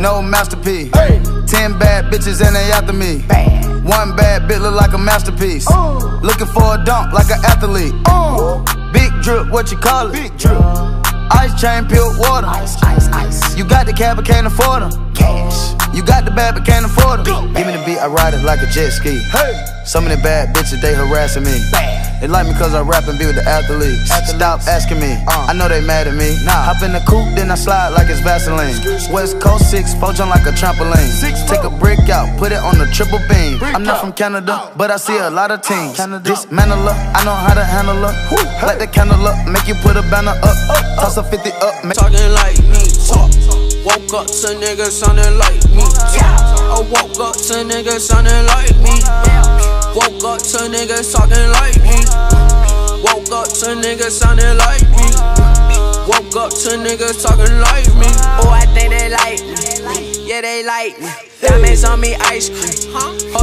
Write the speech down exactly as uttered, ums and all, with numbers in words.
no masterpiece. Hey. Ten bad bitches and they after me. Bad. One bad bitch look like a masterpiece. Ooh. Looking for a dunk like an athlete. Ooh. Big drip, what you call it? Big drip. Ice chain, pure water. Ice, ice, ice. You got the cab but can't afford them. Cash. You got the bad but can't afford them. Big Give me the beat, I ride it like a jet ski. Hey. Some of the bad bitches, they harassing me. Bad. They like me cause I rap and be with the athletes. athletes. Stop asking me, uh. I know they mad at me. Nah. Hop in the coupe, then I slide like it's Vaseline. West Coast six, four jump like a trampoline. Six, Take a brick out, put it on the triple beam. Brick I'm not out. from Canada, but I see a lot of teams. Dismantle her, I know how to handle her. Hey. Light the candle up, make you put a banner up. up Toss a fifty up, make talking like me, talk. Woke up to niggas sounding like me. I woke up to niggas sounding like me. Woke up to niggas talking like me. Woke up to niggas sounding like me. Woke up to niggas talking like me. Oh, I think they like me. Yeah, they like me. Diamonds on me, ice cream. Hold